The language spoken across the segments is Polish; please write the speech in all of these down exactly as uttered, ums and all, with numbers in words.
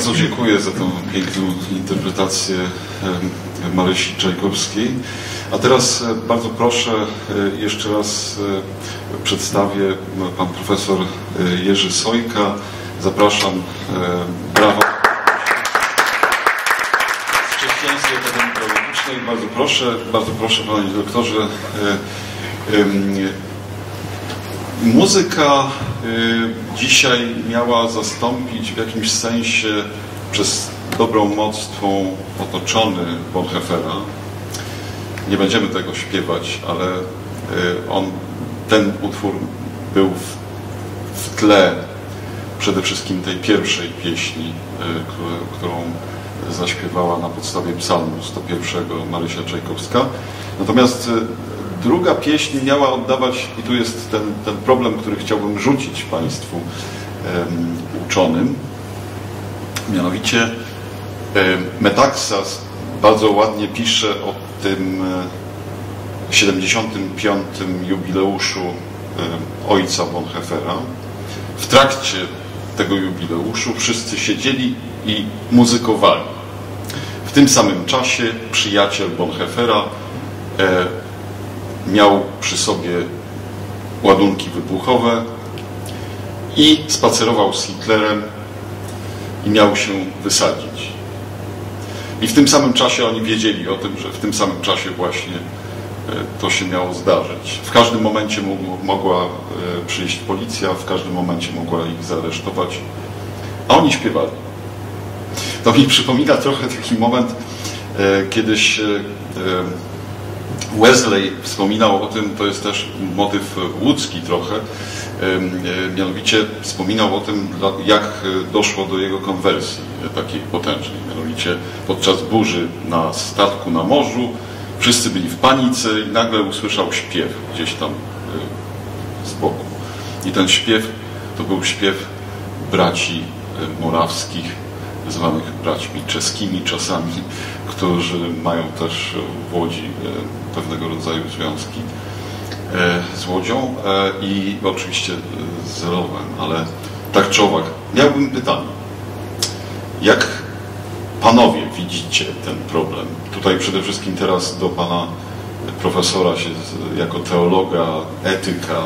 Bardzo dziękuję za tą piękną interpretację Marysi Czajkowskiej. A teraz bardzo proszę, jeszcze raz przedstawię pan profesor Jerzy Sojka. Zapraszam. Brawo. Z Chrześcijańskiej Akademii Teologicznej. Bardzo proszę, bardzo proszę panie doktorze. Muzyka dzisiaj miała zastąpić w jakimś sensie przez dobrą moc twą otoczony Bonhoeffera. Nie będziemy tego śpiewać, ale on, ten utwór był w, w tle przede wszystkim tej pierwszej pieśni, którą zaśpiewała na podstawie psalmu sto pierwszego Marysia Czajkowska. Natomiast druga pieśń miała oddawać, i tu jest ten, ten problem, który chciałbym rzucić Państwu um, uczonym, mianowicie um, Metaxas bardzo ładnie pisze o tym siedemdziesiątym piątym jubileuszu um, ojca Bonhoeffera. W trakcie tego jubileuszu wszyscy siedzieli i muzykowali. W tym samym czasie przyjaciel Bonhoeffera e, miał przy sobie ładunki wybuchowe i spacerował z Hitlerem i miał się wysadzić. I w tym samym czasie oni wiedzieli o tym, że w tym samym czasie właśnie to się miało zdarzyć. W każdym momencie mogła przyjść policja, w każdym momencie mogła ich zaaresztować, a oni śpiewali. To mi przypomina trochę taki moment, kiedyś Wesley wspominał o tym, to jest też motyw łódzki trochę, mianowicie wspominał o tym, jak doszło do jego konwersji takiej potężnej. Mianowicie podczas burzy na statku na morzu wszyscy byli w panice i nagle usłyszał śpiew gdzieś tam z boku. I ten śpiew to był śpiew braci morawskich, zwanych braćmi czeskimi czasami, którzy mają też w Łodzi pewnego rodzaju związki z Łodzią i oczywiście z Lwowem, ale tak czy owak. Miałbym pytanie. Jak panowie widzicie ten problem? Tutaj przede wszystkim teraz do pana profesora się jako teologa, etyka.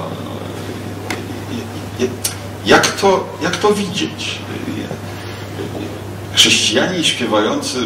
Jak to, jak to widzieć? Chrześcijanie śpiewający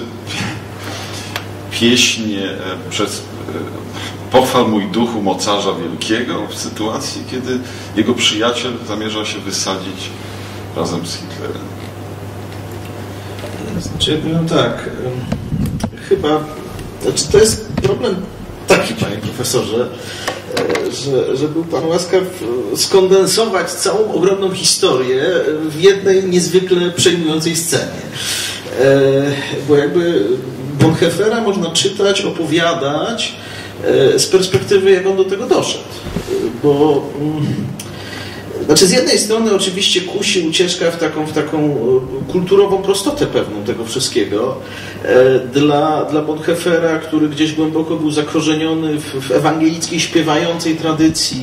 pieśń przez pochwal mój duchu mocarza wielkiego w sytuacji, kiedy jego przyjaciel zamierza się wysadzić razem z Hitlerem. Znaczy, ja powiem tak, chyba, znaczy to jest problem taki, panie profesorze, że, że był pan łaskaw skondensować całą ogromną historię w jednej niezwykle przejmującej scenie. Bo jakby Bonhoeffera można czytać, opowiadać z perspektywy, jak on do tego doszedł. Bo znaczy z jednej strony oczywiście kusi ucieczka w taką, w taką kulturową prostotę pewną tego wszystkiego. Dla, dla Bonhoeffera, który gdzieś głęboko był zakorzeniony w, w ewangelickiej, śpiewającej tradycji,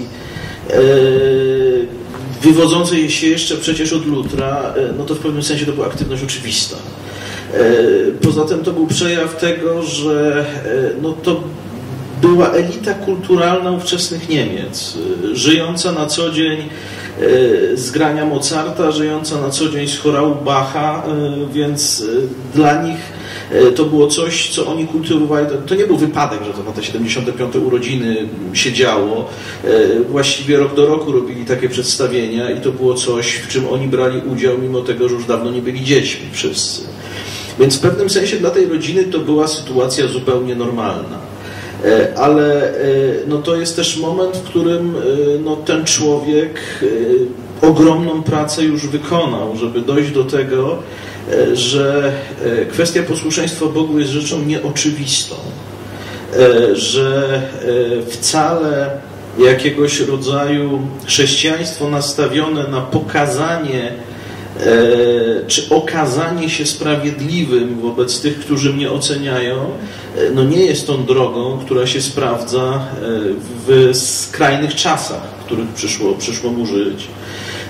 wywodzącej się jeszcze przecież od Lutra, no to w pewnym sensie to była aktywność oczywista. Poza tym to był przejaw tego, że no to była elita kulturalna ówczesnych Niemiec, żyjąca na co dzień z grania Mozarta, żyjąca na co dzień z chorału Bacha, więc dla nich to było coś, co oni kultywowali. To nie był wypadek, że to na te siedemdziesiąte piąte urodziny się działo. Właściwie rok do roku robili takie przedstawienia i to było coś, w czym oni brali udział, mimo tego, że już dawno nie byli dziećmi wszyscy. Więc w pewnym sensie dla tej rodziny to była sytuacja zupełnie normalna. Ale no, to jest też moment, w którym no, ten człowiek ogromną pracę już wykonał, żeby dojść do tego, że kwestia posłuszeństwa Bogu jest rzeczą nieoczywistą, że wcale jakiegoś rodzaju chrześcijaństwo nastawione na pokazanie czy okazanie się sprawiedliwym wobec tych, którzy mnie oceniają, no nie jest tą drogą, która się sprawdza w skrajnych czasach, w których przyszło, przyszło mu żyć.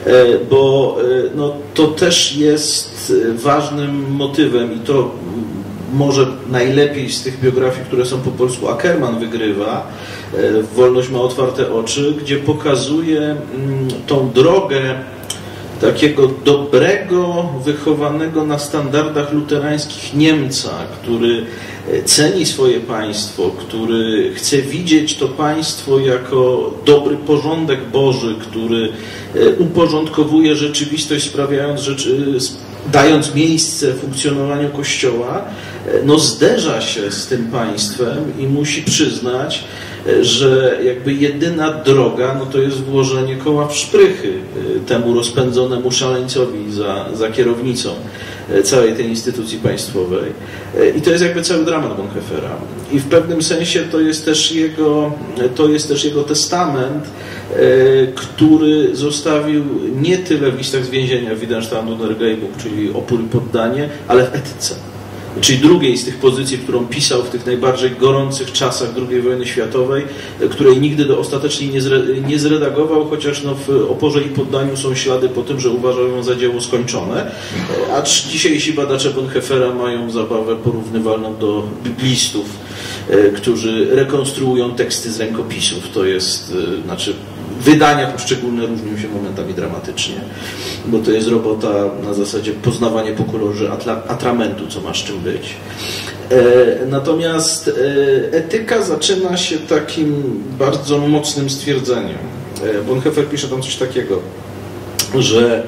bo no, to też jest ważnym motywem i to może najlepiej z tych biografii, które są po polsku, Ackerman wygrywa, Wolność ma otwarte oczy, gdzie pokazuje tą drogę takiego dobrego, wychowanego na standardach luterańskich Niemca, który ceni swoje państwo, który chce widzieć to państwo jako dobry porządek Boży, który uporządkowuje rzeczywistość, sprawiając rzeczy, dając miejsce funkcjonowaniu Kościoła, no zderza się z tym państwem i musi przyznać, że jakby jedyna droga, no to jest włożenie koła w szprychy temu rozpędzonemu szaleńcowi za, za kierownicą całej tej instytucji państwowej. I to jest jakby cały dramat Bonhoeffera. I w pewnym sensie to jest też jego, to jest też jego testament, który zostawił nie tyle w listach z więzienia Widerstand und Ergebung, czyli opór i poddanie, ale w etyce. Czyli drugiej z tych pozycji, którą pisał w tych najbardziej gorących czasach drugiej wojny światowej, której nigdy do ostatecznie nie, zre, nie zredagował, chociaż no w oporze i poddaniu są ślady po tym, że uważał ją za dzieło skończone. A dzisiejsi badacze Bonhoeffera mają zabawę porównywalną do biblistów, którzy rekonstruują teksty z rękopisów. To jest, znaczy wydania poszczególne różnią się momentami dramatycznie, bo to jest robota na zasadzie poznawanie po kolorze atramentu, co ma z czym być. Natomiast etyka zaczyna się takim bardzo mocnym stwierdzeniem. Bonhoeffer pisze tam coś takiego, że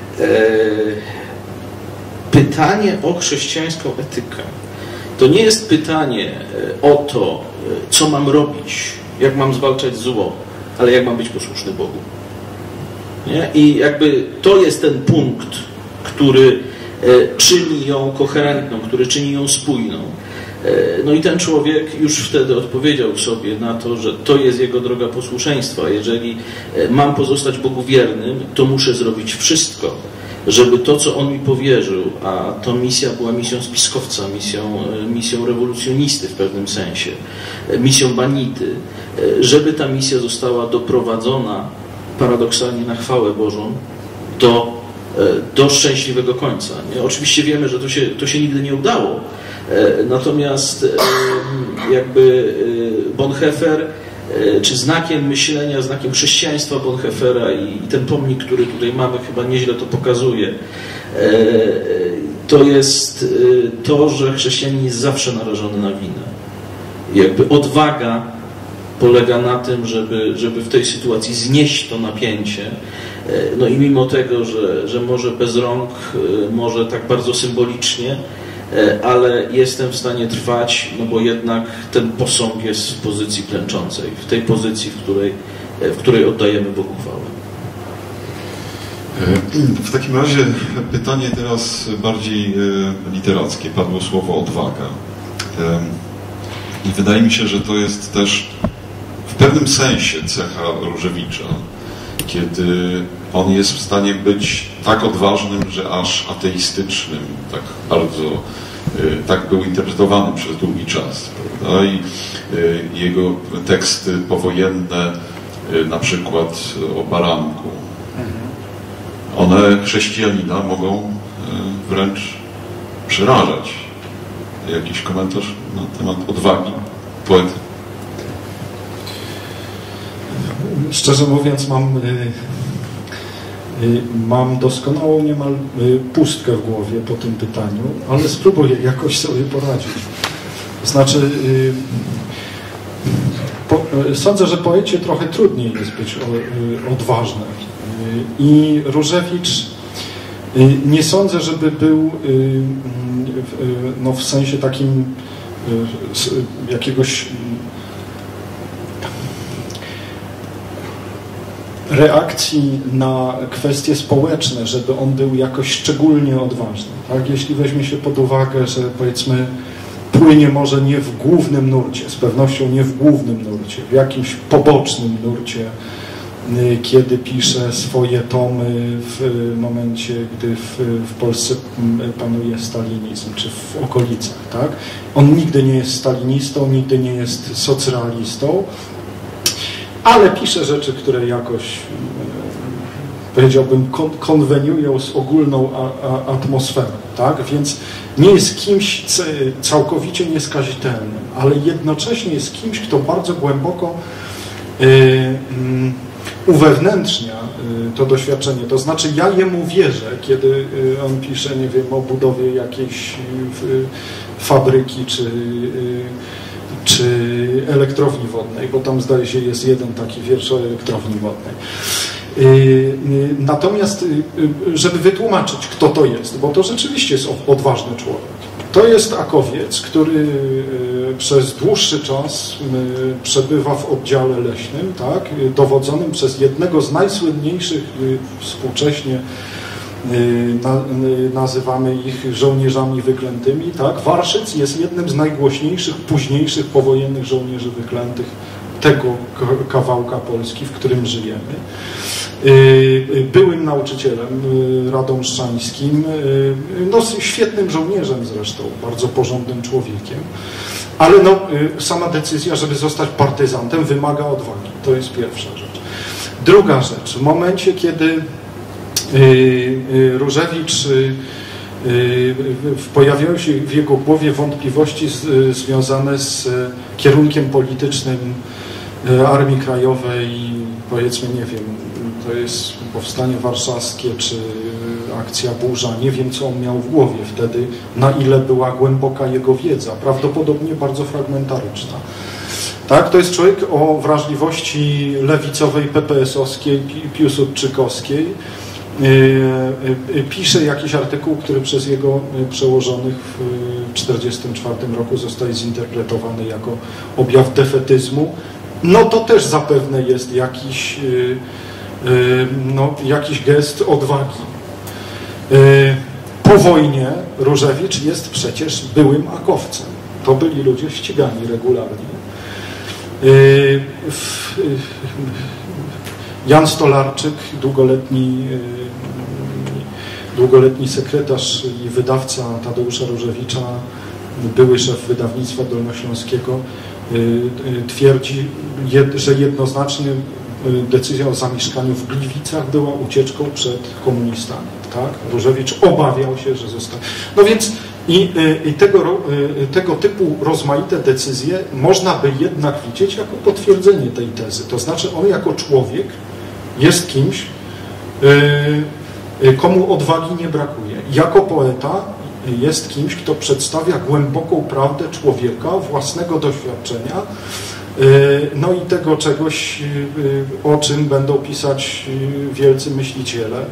pytanie o chrześcijańską etykę to nie jest pytanie o to, co mam robić, jak mam zwalczać zło, ale jak mam być posłuszny Bogu. Nie? I jakby to jest ten punkt, który czyni ją koherentną, który czyni ją spójną. No i ten człowiek już wtedy odpowiedział sobie na to, że to jest jego droga posłuszeństwa. Jeżeli mam pozostać Bogu wiernym, to muszę zrobić wszystko, żeby to, co on mi powierzył, a to misja była misją spiskowca, misją, misją rewolucjonisty w pewnym sensie, misją Banity, żeby ta misja została doprowadzona paradoksalnie na chwałę Bożą do, do szczęśliwego końca. Nie? Oczywiście wiemy, że to się, to się nigdy nie udało, natomiast jakby Bonhoeffer, czy znakiem myślenia, znakiem chrześcijaństwa Bonhoeffera i ten pomnik, który tutaj mamy, chyba nieźle to pokazuje, to jest to, że chrześcijanin jest zawsze narażony na winę. Jakby odwaga polega na tym, żeby, żeby w tej sytuacji znieść to napięcie. No i mimo tego, że, że może bez rąk, może tak bardzo symbolicznie, ale jestem w stanie trwać, no bo jednak ten posąg jest w pozycji klęczącej, w tej pozycji, w której, w której oddajemy Bogu chwałę. W takim razie pytanie teraz bardziej literackie. Padło słowo odwaga. I wydaje mi się, że to jest też w pewnym sensie cecha Różewicza, kiedy on jest w stanie być tak odważnym, że aż ateistycznym, tak bardzo, tak był interpretowany przez długi czas, prawda? I jego teksty powojenne, na przykład o baranku, one chrześcijanina mogą wręcz przerażać. Jakiś komentarz na temat odwagi poety? Szczerze mówiąc, mam, mam doskonałą niemal pustkę w głowie po tym pytaniu, ale spróbuję jakoś sobie poradzić. Znaczy, po, sądzę, że poecie trochę trudniej jest być odważnym. I Różewicz nie sądzę, żeby był no, w sensie takim jakiegoś reakcji na kwestie społeczne, żeby on był jakoś szczególnie odważny. Tak? Jeśli weźmie się pod uwagę, że powiedzmy płynie może nie w głównym nurcie, z pewnością nie w głównym nurcie, w jakimś pobocznym nurcie, kiedy pisze swoje tomy w momencie, gdy w, w Polsce panuje stalinizm, czy w okolicach. Tak? On nigdy nie jest stalinistą, nigdy nie jest socrealistą, ale pisze rzeczy, które jakoś powiedziałbym, kon konweniują z ogólną a, a, atmosferą, tak? Więc nie jest kimś całkowicie nieskazitelnym, ale jednocześnie jest kimś, kto bardzo głęboko y, y, uwewnętrznia y, to doświadczenie. To znaczy ja jemu wierzę, kiedy y, on pisze, nie wiem, o budowie jakiejś y, fabryki czy, y, czy elektrowni wodnej, bo tam zdaje się jest jeden taki wiersz o elektrowni wodnej. Natomiast, żeby wytłumaczyć, kto to jest, bo to rzeczywiście jest odważny człowiek. To jest Akowiec, który przez dłuższy czas przebywa w oddziale leśnym, tak, dowodzonym przez jednego z najsłynniejszych współcześnie nazywamy ich żołnierzami wyklętymi, tak. Warszyc jest jednym z najgłośniejszych, późniejszych powojennych żołnierzy wyklętych tego kawałka Polski, w którym żyjemy. Byłym nauczycielem radomszczańskim, no, świetnym żołnierzem zresztą, bardzo porządnym człowiekiem, ale no, sama decyzja, żeby zostać partyzantem, wymaga odwagi. To jest pierwsza rzecz. Druga rzecz, w momencie, kiedy Różewicz pojawiają się w jego głowie wątpliwości z, związane z kierunkiem politycznym Armii Krajowej, powiedzmy, nie wiem, to jest Powstanie Warszawskie czy akcja Burza, nie wiem, co on miał w głowie wtedy, na ile była głęboka jego wiedza, prawdopodobnie bardzo fragmentaryczna. Tak, to jest człowiek o wrażliwości lewicowej, pe pe es owskiej, piłsudczykowskiej. Pisze jakiś artykuł, który przez jego przełożonych w tysiąc dziewięćset czterdziestym czwartym roku zostaje zinterpretowany jako objaw defetyzmu. No to też zapewne jest jakiś, no, jakiś gest odwagi. Po wojnie Różewicz jest przecież byłym akowcem. To byli ludzie ścigani regularnie. Jan Stolarczyk, długoletni, długoletni sekretarz i wydawca Tadeusza Różewicza, były szef wydawnictwa dolnośląskiego, twierdzi, że jednoznacznie decyzja o zamieszkaniu w Gliwicach była ucieczką przed komunistami. Tak? Różewicz obawiał się, że zostanie. No więc i, i tego, tego typu rozmaite decyzje można by jednak widzieć jako potwierdzenie tej tezy. To znaczy on jako człowiek jest kimś, komu odwagi nie brakuje. Jako poeta jest kimś, kto przedstawia głęboką prawdę człowieka, własnego doświadczenia, no i tego czegoś, o czym będą pisać wielcy myśliciele.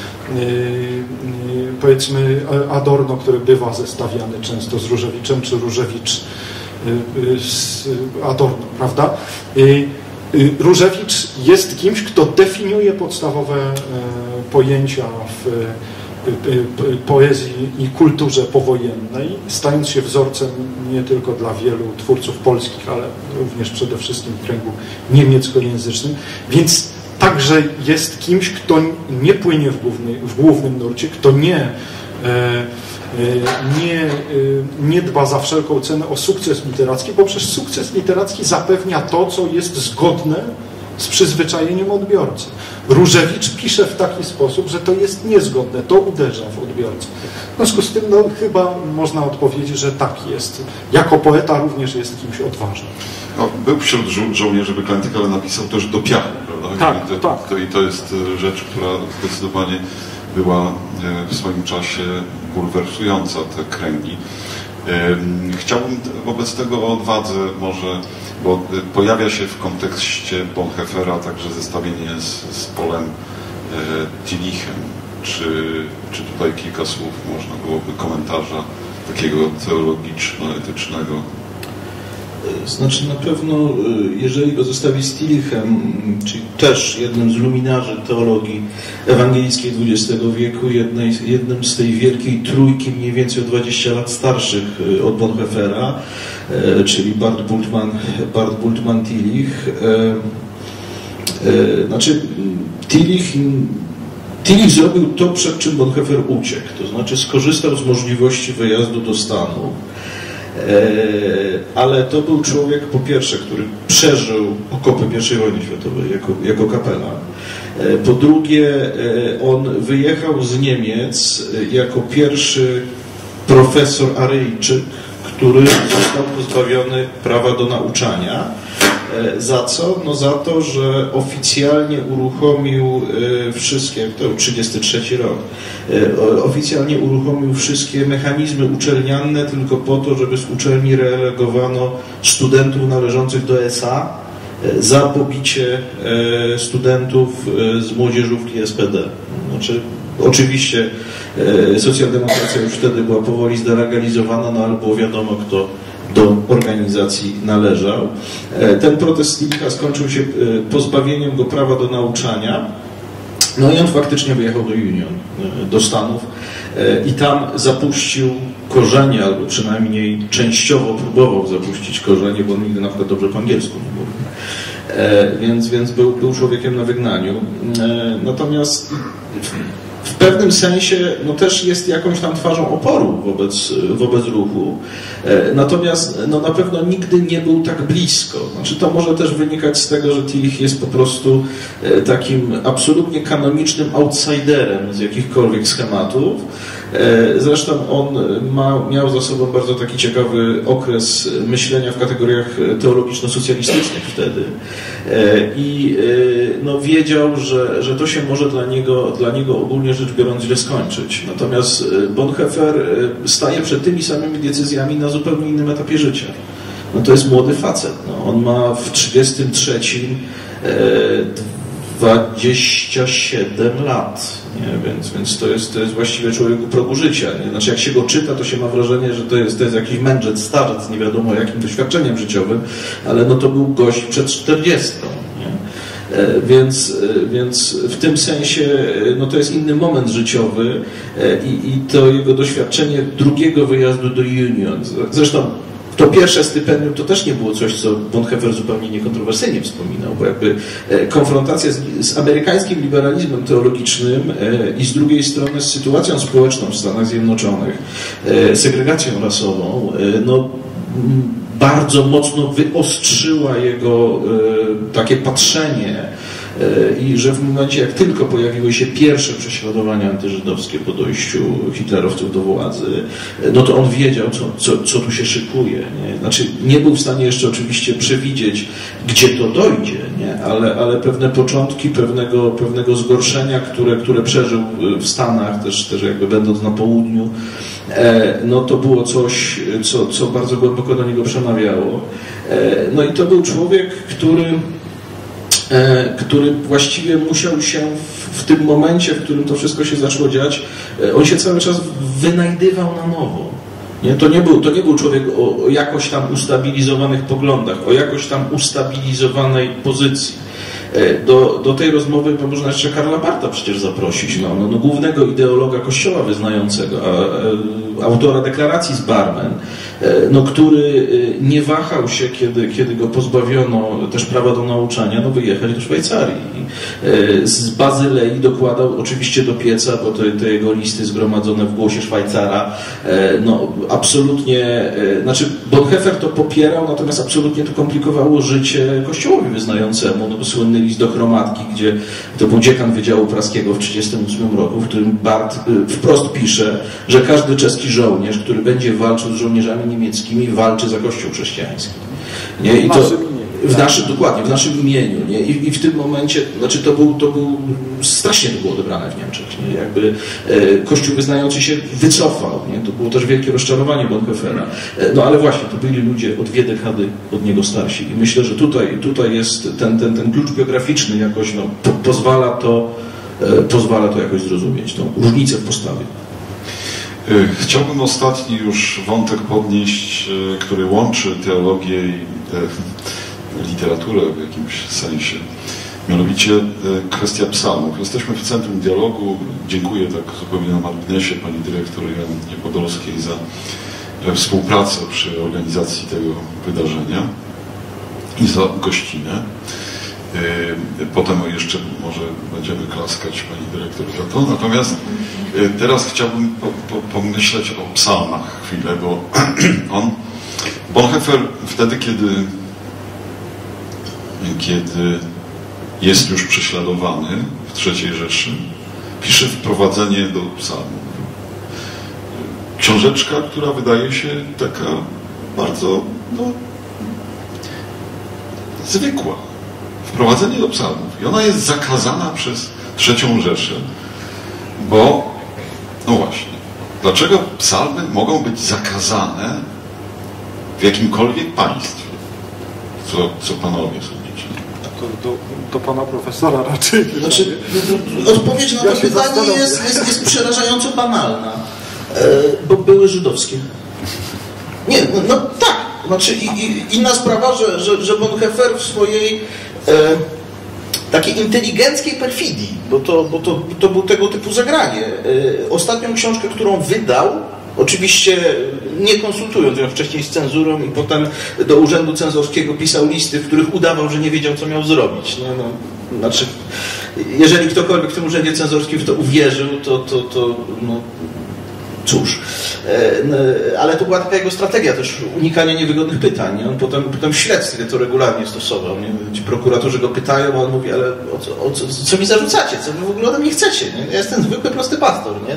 Powiedzmy Adorno, który bywa zestawiany często z Różewiczem, czy Różewicz z Adorno, prawda? Różewicz jest kimś, kto definiuje podstawowe pojęcia w poezji i kulturze powojennej, stając się wzorcem nie tylko dla wielu twórców polskich, ale również przede wszystkim w kręgu niemieckojęzycznym, więc także jest kimś, kto nie płynie w, główny, w głównym nurcie, kto nie, nie, nie dba za wszelką cenę o sukces literacki, bo przecież sukces literacki zapewnia to, co jest zgodne z przyzwyczajeniem odbiorcy. Różewicz pisze w taki sposób, że to jest niezgodne, to uderza w odbiorcę. W związku z tym no, chyba można odpowiedzieć, że tak jest. Jako poeta również jest kimś odważnym. No, był wśród żo żołnierzy wyklętych, ale napisał też do piachu, prawda? Tak, I to, tak. To, I to jest rzecz, która zdecydowanie była w swoim czasie bulwersująca te kręgi. Chciałbym wobec tego o odwadze może, bo pojawia się w kontekście Bonhoeffera także zestawienie z, z Polem Tillichem. Czy, czy tutaj kilka słów można byłoby komentarza takiego teologiczno-etycznego? Znaczy na pewno, jeżeli go zestawi z Tillichem, czyli też jednym z luminarzy teologii ewangelickiej dwudziestego wieku, jednej, jednym z tej wielkiej trójki mniej więcej o dwadzieścia lat starszych od Bonhoeffera, czyli Bart Bultmann, Bart Bultmann Tillich. Znaczy Tillich, Tillich zrobił to, przed czym Bonhoeffer uciekł, to znaczy skorzystał z możliwości wyjazdu do Stanów ale to był człowiek, po pierwsze, który przeżył okopy pierwszej wojny światowej jako, jako kapelan. Po drugie, on wyjechał z Niemiec jako pierwszy profesor Aryjczyk, który został pozbawiony prawa do nauczania. Za co? No za to, że oficjalnie uruchomił wszystkie, to był trzydziesty trzeci rok, oficjalnie uruchomił wszystkie mechanizmy uczelniane tylko po to, żeby z uczelni relegowano studentów należących do S A za pobicie studentów z młodzieżówki S P D. Znaczy, oczywiście socjaldemokracja już wtedy była powoli zdelegalizowana, no ale było wiadomo, kto do organizacji należał. Ten protest Stilicha skończył się pozbawieniem go prawa do nauczania. No i on faktycznie wyjechał do Union, do Stanów i tam zapuścił korzenie, albo przynajmniej częściowo próbował zapuścić korzenie, bo on nigdy na przykład dobrze po angielsku nie mówił. Więc, więc był, był człowiekiem na wygnaniu. Natomiast w pewnym sensie no też jest jakąś tam twarzą oporu wobec, wobec ruchu. Natomiast no na pewno nigdy nie był tak blisko. Znaczy to może też wynikać z tego, że Tillich jest po prostu takim absolutnie kanonicznym outsiderem z jakichkolwiek schematów. Zresztą on ma, miał za sobą bardzo taki ciekawy okres myślenia w kategoriach teologiczno-socjalistycznych wtedy i no, wiedział, że, że to się może dla niego, dla niego ogólnie rzecz biorąc źle skończyć. Natomiast Bonhoeffer staje przed tymi samymi decyzjami na zupełnie innym etapie życia. No, to jest młody facet. No, on ma w trzydziestym trzecim dwadzieścia siedem lat, nie? Więc, więc to, jest, to jest właściwie człowiek u progu życia. Nie? Znaczy jak się go czyta, to się ma wrażenie, że to jest, to jest jakiś mędrzec, starzec, nie wiadomo jakim doświadczeniem życiowym, ale no to był gość przed czterdziestką. Nie? Więc, więc w tym sensie no to jest inny moment życiowy i, i to jego doświadczenie drugiego wyjazdu do Union. Zresztą to pierwsze stypendium to też nie było coś, co Bonhoeffer zupełnie niekontrowersyjnie wspominał, bo jakby konfrontacja z, z amerykańskim liberalizmem teologicznym i z drugiej strony z sytuacją społeczną w Stanach Zjednoczonych, segregacją rasową, no bardzo mocno wyostrzyła jego takie patrzenie i że w momencie, jak tylko pojawiły się pierwsze prześladowania antyżydowskie po dojściu hitlerowców do władzy, no to on wiedział, co, co, co tu się szykuje. Nie? Znaczy, nie był w stanie jeszcze oczywiście przewidzieć, gdzie to dojdzie, nie? Ale, ale pewne początki pewnego, pewnego zgorszenia, które, które przeżył w Stanach, też, też jakby będąc na południu, no to było coś, co, co bardzo głęboko do niego przemawiało. No i to był człowiek, który który właściwie musiał się w, w tym momencie, w którym to wszystko się zaczęło dziać, on się cały czas wynajdywał na nowo. Nie? To, nie był, to nie był człowiek o, o jakoś tam ustabilizowanych poglądach, o jakoś tam ustabilizowanej pozycji. Do, do tej rozmowy można jeszcze Karla Bartha przecież zaprosić, no, no, no, głównego ideologa Kościoła wyznającego, a, a, autora deklaracji z Barmen, no, który nie wahał się, kiedy, kiedy go pozbawiono też prawa do nauczania, no, wyjechać do Szwajcarii. Z Bazylei dokładał oczywiście do pieca, bo te, te jego listy zgromadzone w głosie Szwajcara, no absolutnie, znaczy Bonhoeffer to popierał, natomiast absolutnie to komplikowało życie Kościołowi wyznającemu, no bo słynny list do Chromatki, gdzie to był dziekan Wydziału Praskiego w tysiąc dziewięćset trzydziestym ósmym roku, w którym Barth wprost pisze, że każdy czeski żołnierz, który będzie walczył z żołnierzami niemieckimi, walczy za Kościół chrześcijański. Nie? I to w naszym, dokładnie, w naszym imieniu. Nie? I, I w tym momencie, znaczy to był, to był strasznie to było odebrane w Niemczech. Nie? Jakby e, Kościół wyznający się wycofał. Nie? To było też wielkie rozczarowanie Bonhoeffera. E, no ale właśnie, to byli ludzie o dwie dekady od niego starsi. I myślę, że tutaj, tutaj jest ten, ten, ten klucz biograficzny jakoś, no, po, pozwala to, e, pozwala to jakoś zrozumieć, tą różnicę w postawie. Chciałbym ostatni już wątek podnieść, który łączy teologię i literaturę w jakimś sensie. Mianowicie kwestia psalmów. Jesteśmy w centrum dialogu. Dziękuję tak zupełnie na marginesie pani dyrektor Joannie Podolskiej za współpracę przy organizacji tego wydarzenia i za gościnę. Potem jeszcze może będziemy klaskać pani dyrektor za to. Natomiast teraz chciałbym po, po, pomyśleć o psalmach chwilę, bo on Bonhoeffer wtedy, kiedy, kiedy jest już prześladowany w trzeciej Rzeszy, pisze wprowadzenie do psalmów. Książeczka, która wydaje się taka bardzo no, zwykła. Wprowadzenie do psalmów. I ona jest zakazana przez trzecią Rzeszę, bo, no właśnie, dlaczego psalmy mogą być zakazane w jakimkolwiek państwie? Co, co panowie sądzicie? To, do, do pana profesora raczej. Znaczy, odpowiedź na to Ja się pytanie jest, jest, jest przerażająco banalna, e, bo były żydowskie. Nie, no, no tak. Znaczy, i, i, inna sprawa, że, że, że Bonhoeffer w swojej e, takiej inteligenckiej perfidii, bo to, bo to, to był tego typu zagranie. E, ostatnią książkę, którą wydał, oczywiście nie konsultując ją wcześniej z cenzurą i potem do urzędu cenzorskiego pisał listy, w których udawał, że nie wiedział, co miał zrobić. No, no, znaczy, jeżeli ktokolwiek w tym urzędzie cenzorskim w to uwierzył, to, to, to no, cóż. Ale to była taka jego strategia też unikania niewygodnych pytań. On potem, potem w śledztwie to regularnie stosował. Nie? Ci prokuratorzy go pytają, a on mówi, ale o co, o co, co mi zarzucacie? Co wy w ogóle ode mnie chcecie? Nie? Ja jestem zwykły, prosty pastor. Nie?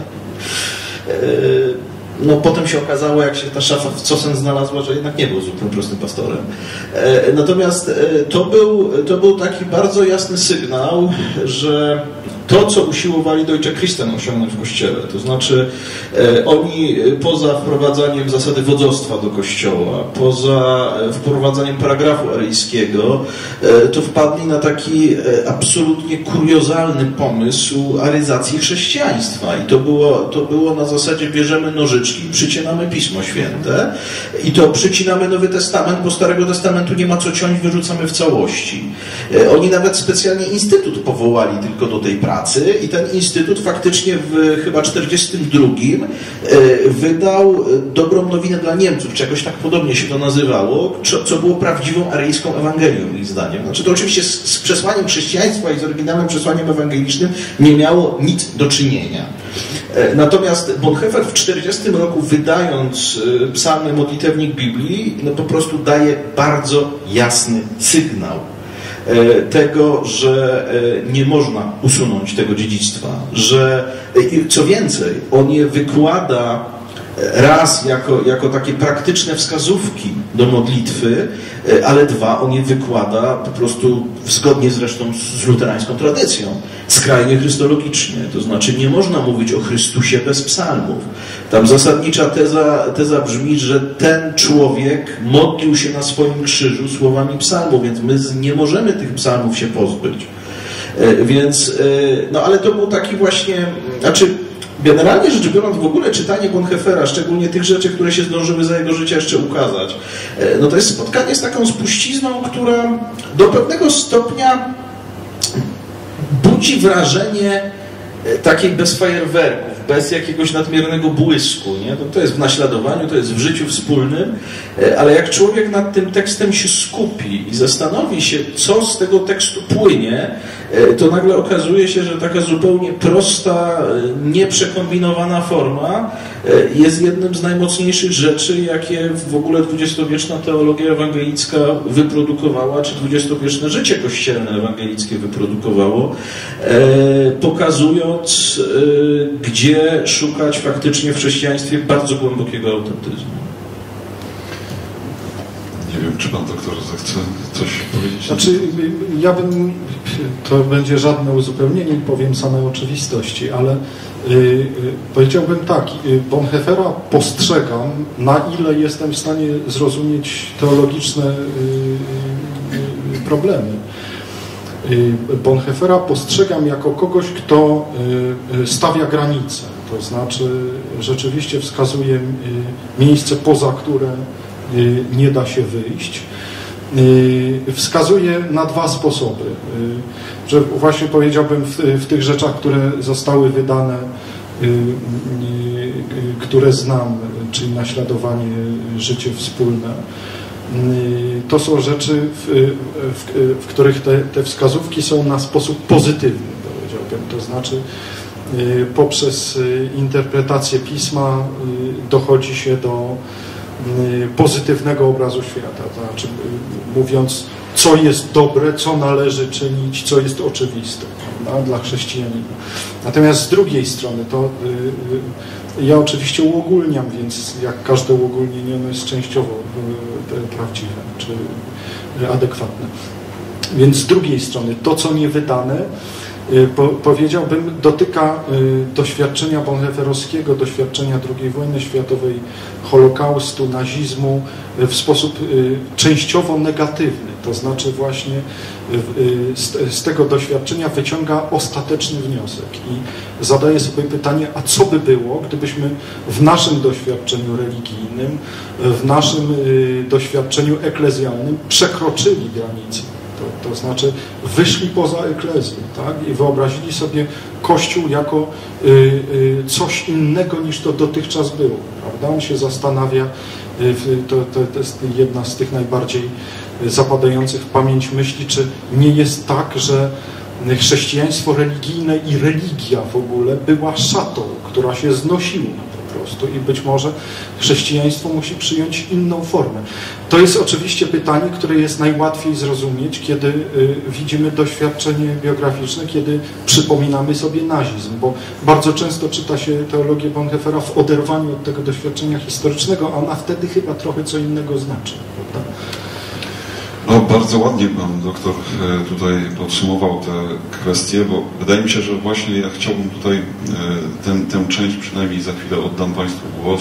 No potem się okazało, jak się ta szafa w Cosen znalazła, że jednak nie był zwykłym prostym pastorem. Natomiast to był, to był taki bardzo jasny sygnał, że to, co usiłowali Deutsche Christen osiągnąć w Kościele, to znaczy oni poza wprowadzaniem zasady wodzostwa do Kościoła, poza wprowadzaniem paragrafu aryjskiego, to wpadli na taki absolutnie kuriozalny pomysł aryzacji chrześcijaństwa. I to było, to było na zasadzie bierzemy nożyczki i przycinamy Pismo Święte i to przycinamy Nowy Testament, bo Starego Testamentu nie ma co ciąć, wyrzucamy w całości. Oni nawet specjalnie instytut powołali tylko do tej pracy i ten instytut faktycznie w chyba czterdziestym drugim wydał Dobrą Nowinę dla Niemców, czy jakoś tak podobnie się to nazywało, co było prawdziwą aryjską Ewangelią, ich zdaniem. Znaczy to oczywiście z, z przesłaniem chrześcijaństwa i z oryginalnym przesłaniem ewangelicznym nie miało nic do czynienia. Natomiast Bonhoeffer w czterdziestym roku, wydając psalmy Modlitewnik Biblii, no po prostu daje bardzo jasny sygnał tego, że nie można usunąć tego dziedzictwa, że co więcej, on je wykłada raz jako, jako takie praktyczne wskazówki do modlitwy, ale dwa, on je wykłada po prostu zgodnie zresztą z luterańską tradycją, skrajnie chrystologicznie, to znaczy nie można mówić o Chrystusie bez psalmów. Tam zasadnicza teza, teza brzmi, że ten człowiek modlił się na swoim krzyżu słowami psalmu, więc my nie możemy tych psalmów się pozbyć. Więc, no ale to był taki właśnie, znaczy generalnie rzecz biorąc, w ogóle czytanie Bonhoeffera, szczególnie tych rzeczy, które się zdążyły za jego życia jeszcze ukazać, no to jest spotkanie z taką spuścizną, która do pewnego stopnia budzi wrażenie takiej bez fajerwerków, bez jakiegoś nadmiernego błysku. Nie? To, to jest w naśladowaniu, to jest w życiu wspólnym, ale jak człowiek nad tym tekstem się skupi i zastanowi się, co z tego tekstu płynie, to nagle okazuje się, że taka zupełnie prosta, nieprzekombinowana forma jest jednym z najmocniejszych rzeczy, jakie w ogóle dwudziestowieczna teologia ewangelicka wyprodukowała, czy dwudziestowieczne życie kościelne ewangelickie wyprodukowało, pokazując, gdzie szukać faktycznie w chrześcijaństwie bardzo głębokiego autentyzmu. Nie wiem, czy pan doktor zechce coś powiedzieć? Znaczy, ja bym, to będzie żadne uzupełnienie i powiem same oczywistości, ale y, y, powiedziałbym tak, y, Bonhoeffera postrzegam, na ile jestem w stanie zrozumieć teologiczne y, y, problemy. Y, Bonhoeffera postrzegam jako kogoś, kto y, y, stawia granice, to znaczy rzeczywiście wskazuje y, miejsce, poza które nie da się wyjść. Wskazuje na dwa sposoby. Że właśnie powiedziałbym w, w tych rzeczach, które zostały wydane, które znam, czyli naśladowanie, życie wspólne, to są rzeczy, w, w, w których te, te wskazówki są na sposób pozytywny, powiedziałbym. To znaczy poprzez interpretację Pisma dochodzi się do pozytywnego obrazu świata, to znaczy mówiąc, co jest dobre, co należy czynić, co jest oczywiste, prawda, dla chrześcijanina. Natomiast z drugiej strony to ja oczywiście uogólniam, więc jak każde uogólnienie, ono jest częściowo prawdziwe czy adekwatne. Więc z drugiej strony to, co nie wydane, po, powiedziałbym, dotyka doświadczenia bonhoefferowskiego, doświadczenia drugiej wojny światowej, Holokaustu, nazizmu w sposób częściowo negatywny. To znaczy właśnie z, z tego doświadczenia wyciąga ostateczny wniosek i zadaje sobie pytanie, a co by było, gdybyśmy w naszym doświadczeniu religijnym, w naszym doświadczeniu eklezjalnym przekroczyli granicę. To, to znaczy wyszli poza eklezję, tak? I wyobrazili sobie Kościół jako y, y, coś innego niż to dotychczas było. Prawda? On się zastanawia, y, to, to, to jest jedna z tych najbardziej zapadających w pamięć myśli, czy nie jest tak, że chrześcijaństwo religijne i religia w ogóle była szatą, która się znosiła po prostu i być może chrześcijaństwo musi przyjąć inną formę. To jest oczywiście pytanie, które jest najłatwiej zrozumieć, kiedy y, widzimy doświadczenie biograficzne, kiedy przypominamy sobie nazizm, bo bardzo często czyta się teologię Bonhoeffera w oderwaniu od tego doświadczenia historycznego, a ona wtedy chyba trochę co innego znaczy, prawda? No, bardzo ładnie pan doktor tutaj podsumował te kwestie, bo wydaje mi się, że właśnie ja chciałbym tutaj ten, tę część przynajmniej za chwilę oddam Państwu głos.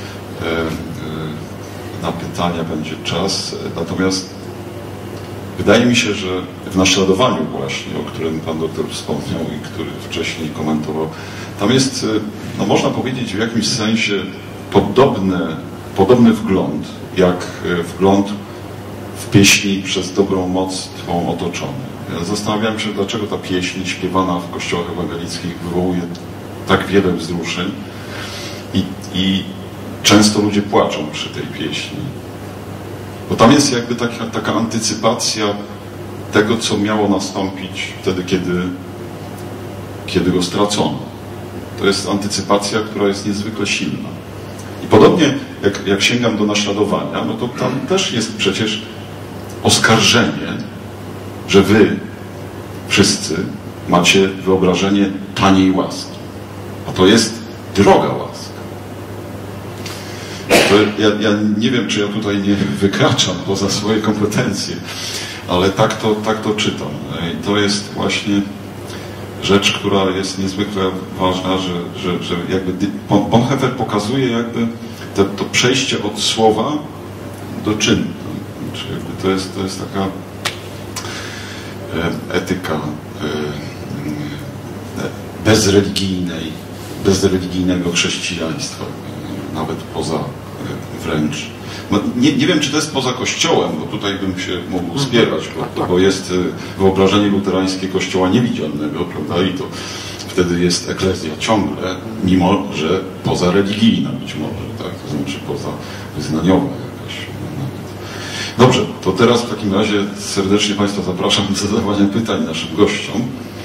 Na pytania będzie czas. Natomiast wydaje mi się, że w naśladowaniu właśnie, o którym pan doktor wspomniał i który wcześniej komentował, tam jest, no można powiedzieć, w jakimś sensie podobny, podobny wgląd, jak wgląd w pieśni Przez dobrą moc Twą otoczony. Ja zastanawiałem się, dlaczego ta pieśń śpiewana w kościołach ewangelickich wywołuje tak wiele wzruszeń i, i często ludzie płaczą przy tej pieśni. Bo tam jest jakby taka, taka antycypacja tego, co miało nastąpić wtedy, kiedy, kiedy go stracono. To jest antycypacja, która jest niezwykle silna. I podobnie jak, jak sięgam do naśladowania, no to tam też jest przecież oskarżenie, że wy wszyscy macie wyobrażenie taniej łaski. A to jest droga łaska. To ja, ja nie wiem, czy ja tutaj nie wykraczam poza swoje kompetencje, ale tak to, tak to czytam. I to jest właśnie rzecz, która jest niezwykle ważna, że, że, że jakby Bonhoeffer pokazuje jakby to, to przejście od słowa do czynu. Czyli jakby to jest, to jest taka etyka bezreligijnej, bezreligijnego chrześcijaństwa, nawet poza wręcz. No, nie, nie wiem, czy to jest poza Kościołem, bo tutaj bym się mógł spierać, bo, bo jest wyobrażenie luterańskie Kościoła niewidzialnego, prawda? I to wtedy jest eklezja ciągle, mimo że poza religijna być może, tak? To znaczy poza wyznaniowa jakaś nawet. Dobrze, to teraz w takim razie serdecznie Państwa zapraszam do zadawania pytań naszym gościom.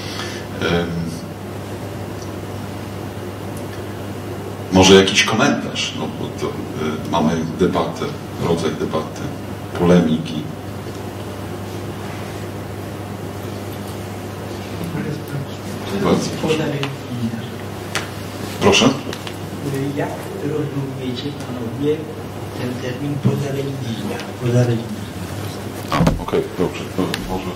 Może jakiś komentarz, no bo to y, mamy debatę, rodzaj debaty, polemiki. Bardzo proszę. Proszę. Jak rozumiecie panowie ten termin pozareligijna? Pozareligijna. A, okej, okay, dobrze. To może...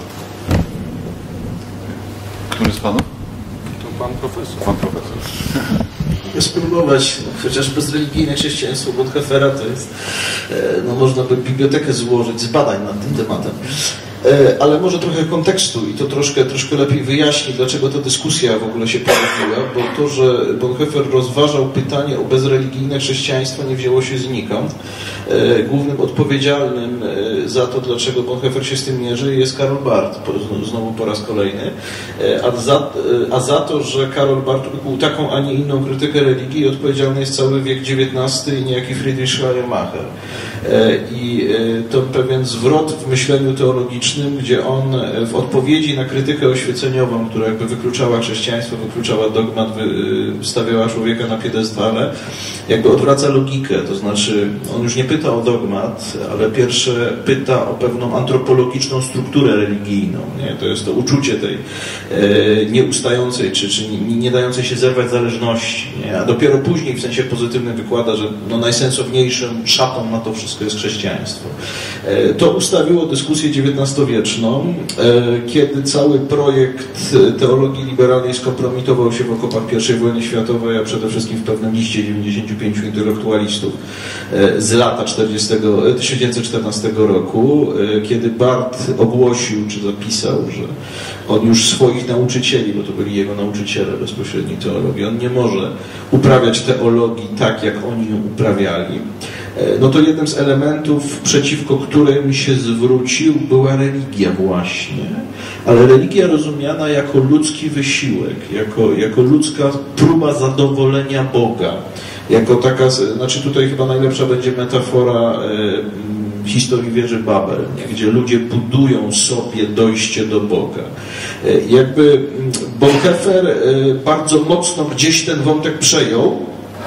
Który z panów? To pan profesor. Pan profesor. Spróbować, chociaż bezreligijne chrześcijaństwo Bonhoeffera to jest, no można by bibliotekę złożyć z badań nad tym tematem. Ale może trochę kontekstu i to troszkę, troszkę lepiej wyjaśni, dlaczego ta dyskusja w ogóle się pojawiła, bo to, że Bonhoeffer rozważał pytanie o bezreligijne chrześcijaństwo, nie wzięło się znikąd. Głównym odpowiedzialnym za to, dlaczego Bonhoeffer się z tym mierzy, jest Karol Barth, znowu po raz kolejny, a za, a za to, że Karol Barth ukuł taką, a nie inną krytykę religii, odpowiedzialny jest cały wiek dziewiętnasty i niejaki Friedrich Schleiermacher. I to pewien zwrot w myśleniu teologicznym, gdzie on w odpowiedzi na krytykę oświeceniową, która jakby wykluczała chrześcijaństwo, wykluczała dogmat, stawiała człowieka na piedestale, jakby odwraca logikę, to znaczy on już nie pyta o dogmat, ale pierwsze pyta o pewną antropologiczną strukturę religijną. Nie? To jest to uczucie tej e, nieustającej, czy, czy nie, nie dającej się zerwać zależności. Nie? A dopiero później w sensie pozytywnym wykłada, że no, najsensowniejszym szatą na to wszystko jest chrześcijaństwo. E, to ustawiło dyskusję dziewiętnastowieczną, e, kiedy cały projekt teologii liberalnej skompromitował się w okopach pierwszej wojny światowej, a przede wszystkim w pewnym liście dziewięćdziesięciu pięciu intelektualistów e, z lata tysiąc dziewięćset czternastego roku, e, kiedy Barth ogłosił, czy zapisał, że on już swoich nauczycieli, bo to byli jego nauczyciele bezpośredniej teologii, on nie może uprawiać teologii tak, jak oni ją uprawiali. No to jednym z elementów, przeciwko którym się zwrócił, była religia właśnie, ale religia rozumiana jako ludzki wysiłek, jako, jako ludzka próba zadowolenia Boga, jako taka, znaczy tutaj chyba najlepsza będzie metafora e, historii wieży Babel, nie? Gdzie ludzie budują sobie dojście do Boga. E, jakby Bonhoeffer e, bardzo mocno gdzieś ten wątek przejął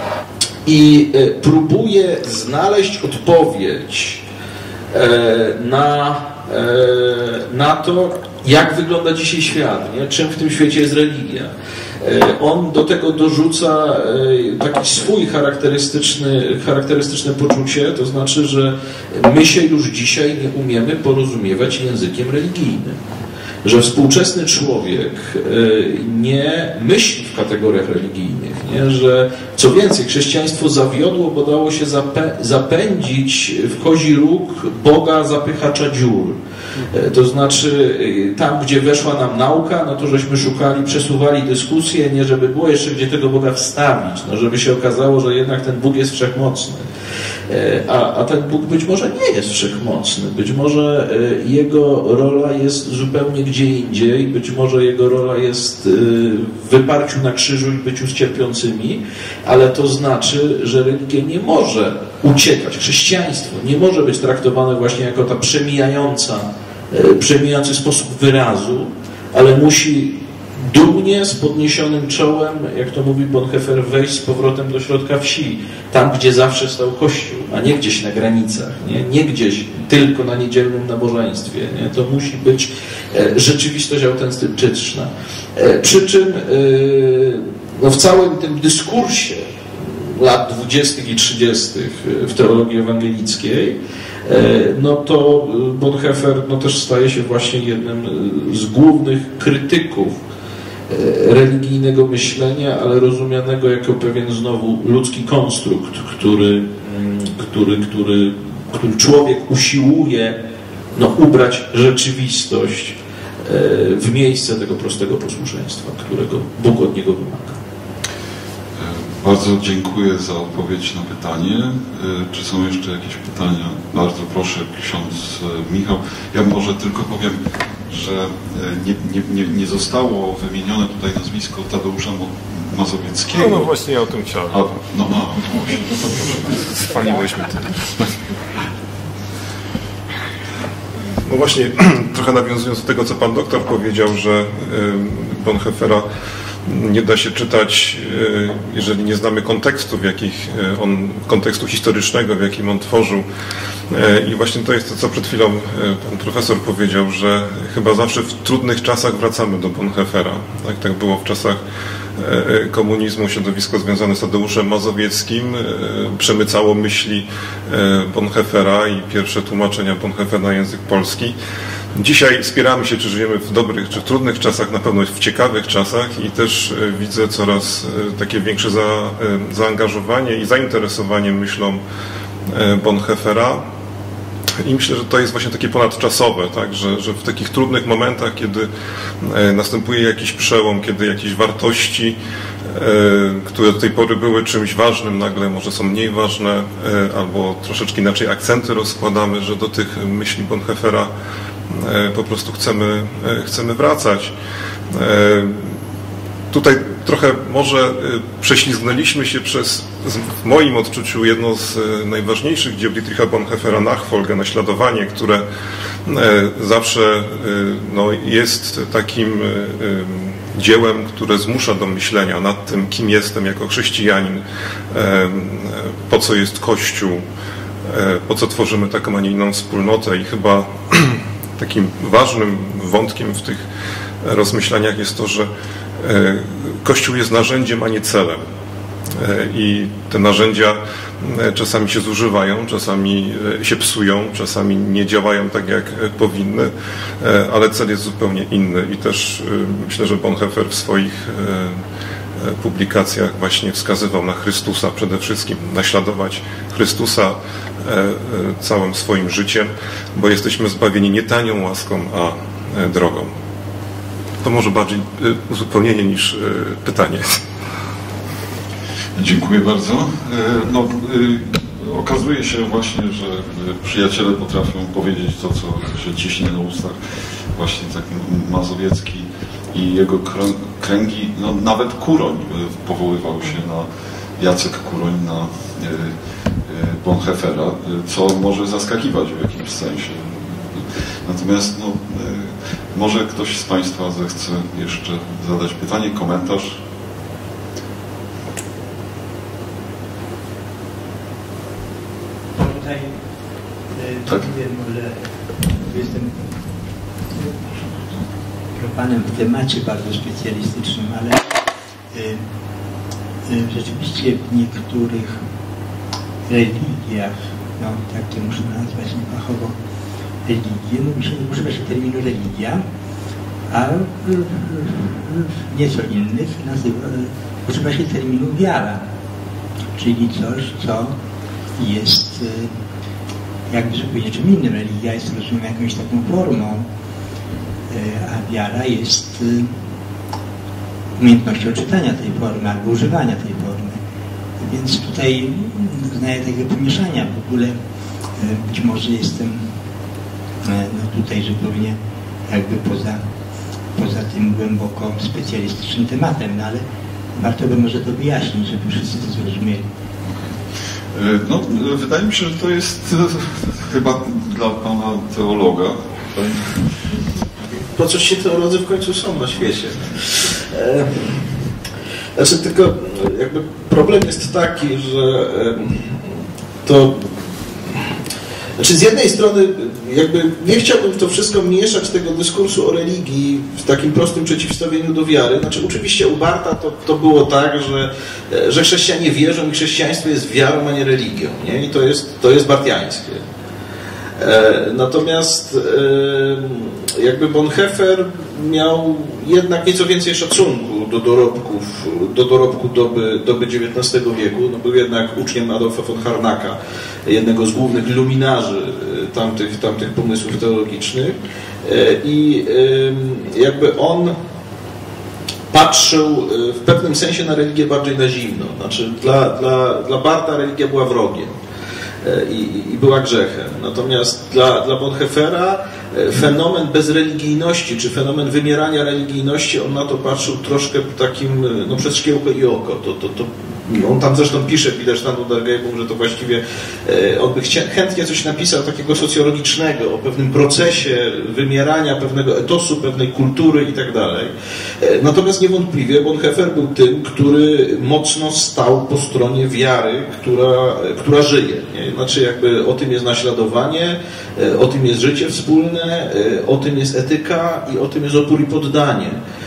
i e, próbuje znaleźć odpowiedź e, na, e, na to, jak wygląda dzisiaj świat, nie? Czym w tym świecie jest religia. On do tego dorzuca taki swój charakterystyczny, charakterystyczne poczucie, to znaczy, że my się już dzisiaj nie umiemy porozumiewać językiem religijnym. Że współczesny człowiek nie myśli w kategoriach religijnych, nie? Że co więcej, chrześcijaństwo zawiodło, bo dało się zapędzić w kozi róg Boga zapychacza dziur. To znaczy, tam gdzie weszła nam nauka, no to żeśmy szukali, przesuwali dyskusję, nie żeby było jeszcze gdzie tego Boga wstawić, no żeby się okazało, że jednak ten Bóg jest wszechmocny. A, a ten Bóg być może nie jest wszechmocny, być może jego rola jest zupełnie gdzie indziej, być może jego rola jest w wyparciu na krzyżu i byciu z cierpiącymi, ale to znaczy, że religia nie może uciekać, chrześcijaństwo nie może być traktowane właśnie jako ta przemijająca, przemijający sposób wyrazu, ale musi dumnie, z podniesionym czołem, jak to mówi Bonhoeffer, wejść z powrotem do środka wsi, tam gdzie zawsze stał Kościół, a nie gdzieś na granicach, nie, nie gdzieś tylko na niedzielnym nabożeństwie. Nie? To musi być e, rzeczywistość autentyczna. E, przy czym e, no w całym tym dyskursie lat dwudziestych i trzydziestych w teologii ewangelickiej, no to Bonhoeffer no też staje się właśnie jednym z głównych krytyków religijnego myślenia, ale rozumianego jako pewien znowu ludzki konstrukt, który, który, który, który człowiek usiłuje no, ubrać rzeczywistość w miejsce tego prostego posłuszeństwa, którego Bóg od niego wymaga. Bardzo dziękuję za odpowiedź na pytanie. Czy są jeszcze jakieś pytania? Bardzo proszę, ksiądz Michał. Ja może tylko powiem, że nie, nie, nie zostało wymienione tutaj nazwisko Tadeusza Mazowieckiego. No, no właśnie ja o tym chciałem. A, no, no, spaliłyśmy to. No właśnie, trochę nawiązując do tego, co pan doktor powiedział, że Bonhoeffera nie da się czytać, jeżeli nie znamy kontekstu, w jakich on, kontekstu historycznego, w jakim on tworzył. I właśnie to jest to, co przed chwilą pan profesor powiedział, że chyba zawsze w trudnych czasach wracamy do Bonhoeffera. Tak, tak było w czasach komunizmu, środowisko związane z Tadeuszem Mazowieckim przemycało myśli Bonhoeffera i pierwsze tłumaczenia Bonhoeffera na język polski. Dzisiaj spieramy się, czy żyjemy w dobrych, czy w trudnych czasach, na pewno w ciekawych czasach i też widzę coraz takie większe za, zaangażowanie i zainteresowanie myślą Bonhoeffera. I myślę, że to jest właśnie takie ponadczasowe, tak? że, że w takich trudnych momentach, kiedy następuje jakiś przełom, kiedy jakieś wartości, które do tej pory były czymś ważnym, nagle może są mniej ważne, albo troszeczkę inaczej akcenty rozkładamy, że do tych myśli Bonhoeffera po prostu chcemy, chcemy wracać. tutaj trochę może prześlizgnęliśmy się przez, w moim odczuciu, jedno z najważniejszych dzieł Dietricha Bonhoeffera, Nachfolge, naśladowanie, które zawsze no, jest takim dziełem, które zmusza do myślenia nad tym, kim jestem jako chrześcijanin, po co jest Kościół, po co tworzymy taką, a nie inną wspólnotę. I chyba takim ważnym wątkiem w tych rozmyślaniach jest to, że Kościół jest narzędziem, a nie celem. I te narzędzia czasami się zużywają, czasami się psują, czasami nie działają tak, jak powinny, ale cel jest zupełnie inny. I też myślę, że Bonhoeffer w swoich publikacjach właśnie wskazywał na Chrystusa przede wszystkim, naśladować Chrystusa całym swoim życiem, bo jesteśmy zbawieni nie tanią łaską, a drogą. To może bardziej uzupełnienie niż pytanie. Dziękuję bardzo. No, okazuje się właśnie, że przyjaciele potrafią powiedzieć to, co się ciśnie na ustach. Właśnie taki Mazowiecki i jego kręgi, no, nawet Kuroń powoływał się na, Jacek Kuroń na Bonhoeffera, co może zaskakiwać w jakimś sensie. Natomiast no, może ktoś z Państwa zechce jeszcze zadać pytanie, komentarz. Tutaj tak? może jestem panem w temacie bardzo specjalistycznym, ale y, y, rzeczywiście w niektórych religiach, no tak to muszę nazwać niefachowo, religię, mówi się, używa się terminu religia, a w nieco innych nazywa, używa się terminu wiara, czyli coś, co jest jakby zupełnie czym innym. Religia jest, rozumiem, jakąś taką formą, a wiara jest umiejętnością czytania tej formy albo używania tej formy. Więc tutaj znaję takie pomieszania. W ogóle być może jestem no tutaj zupełnie jakby poza, poza tym głęboko specjalistycznym tematem, no ale warto by może to wyjaśnić, żeby wszyscy to zrozumieli. No, wydaje mi się, że to jest chyba dla pana teologa. Po coś się teolodzy w końcu są na świecie. E, znaczy tylko jakby problem jest taki, że to znaczy z jednej strony jakby nie chciałbym w to wszystko mieszać tego dyskursu o religii w takim prostym przeciwstawieniu do wiary. Znaczy oczywiście u Bartha to, to było tak, że, że chrześcijanie wierzą i chrześcijaństwo jest wiarą, a nie religią. Nie? I to jest, to jest bartiańskie. Natomiast jakby Bonhoeffer miał jednak nieco więcej szacunku do dorobków, do dorobku doby, doby dziewiętnastego wieku. No, był jednak uczniem Adolfa von Harnacka, jednego z głównych luminarzy tamtych, tamtych pomysłów teologicznych. I jakby on patrzył w pewnym sensie na religię bardziej na zimno. Znaczy dla, dla, dla Bartha religia była wrogiem. I, i była grzechem. Natomiast dla, dla Bonhoeffera fenomen bezreligijności, czy fenomen wymierania religijności, on na to patrzył troszkę takim, no przez szkiełko i oko. To, to, to, on tam zresztą pisze, Widerstandu der Gebung, że to właściwie on by chcia, chętnie coś napisał takiego socjologicznego o pewnym procesie wymierania pewnego etosu, pewnej kultury i tak dalej. Natomiast niewątpliwie Bonhoeffer był tym, który mocno stał po stronie wiary, która, która żyje. Nie? Znaczy jakby o tym jest naśladowanie, o tym jest życie wspólne, o tym jest etyka i o tym jest opór i poddanie.